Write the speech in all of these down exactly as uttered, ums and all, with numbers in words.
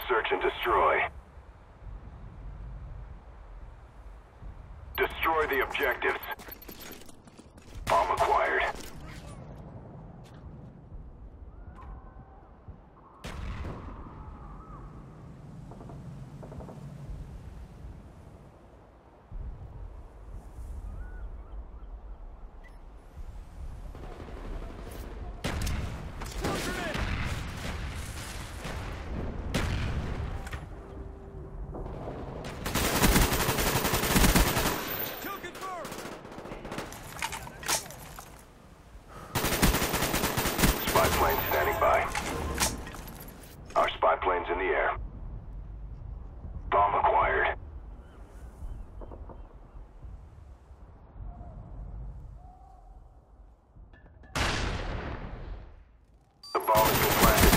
search and destroy. Destroy the objectives. Bomb acquired. Spy plane standing by. Our spy plane's in the air. Bomb acquired. The bomb has been planted.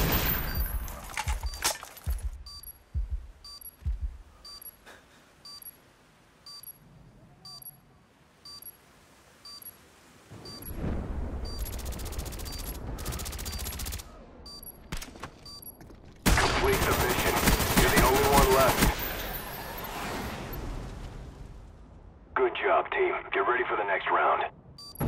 Complete the mission. You're the only one left. Good job, team. Get ready for the next round.